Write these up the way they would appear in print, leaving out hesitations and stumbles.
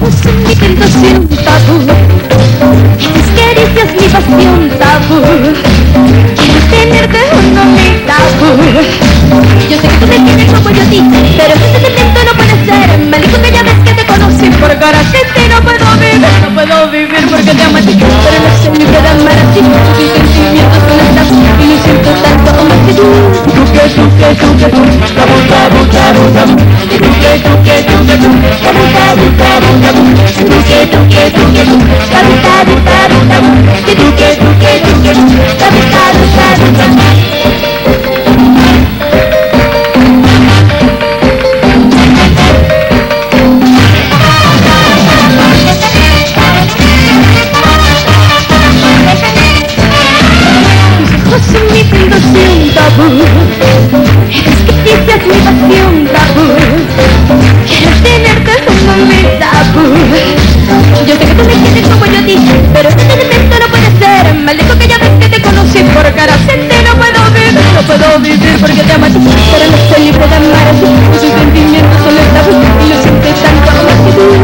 ojos son mi tentación, tabú. Tus caricias mi pasión, tabú. Quiero tenerte junto a mí, tabú. Yo sé que tú me tienes como yo a ti, pero este sentimiento no puede ser. Me dijo que ya ves que te conocí, por cara que te no puedo vivir porque te amo a ti. Pero no soy libre de amar a ti. Tus sentimientos son estas y lo siento tanto como que tú. Son mi tentación, tabú. Es que dices mi pasión, tabú. Quiero tenerte junto a mí, tabú. Yo sé que tú me quieres como yo a ti, pero este sentimiento no puede ser. Maldito que ya ves que te conocí, por cara gente no puedo vivir porque te amo a ti. Pero no soy libre de amar a ti, tus sentimientos son el tabú y lo siento tanto como que tú.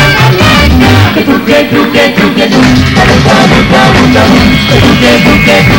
Truque,